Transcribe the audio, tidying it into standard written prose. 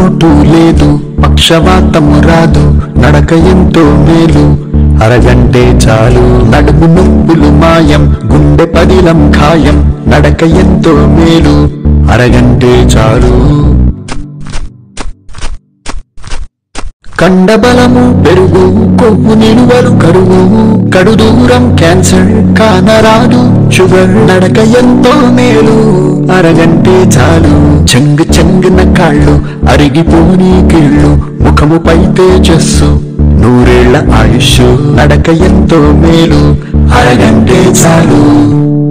లోటు లేదు, పక్షవాతము రాదు, నడక ఎంతో మేలు. అరగంటే చాలు నడుము నొప్పులు మాయం, గుండె పదిలం ఖాయం. నడక ఎంతో మేలు, అరగంటే చాలు. కండబలము పెరుగు, కొవ్వు నిలువలు కరువు, కడు దూరం క్యాన్సర్ కానరాదు షుగర్. నడక ఎంతో మేలు, అరగంటే చాలు. చెంగు చెంగున కాళ్ళు, అరిగిపోని కీళ్ళు, ముఖముపై తేజస్సు, నూరేళ్ల ఆయుష్. నడక ఎంతో మేలు, అరగంటే చాలు.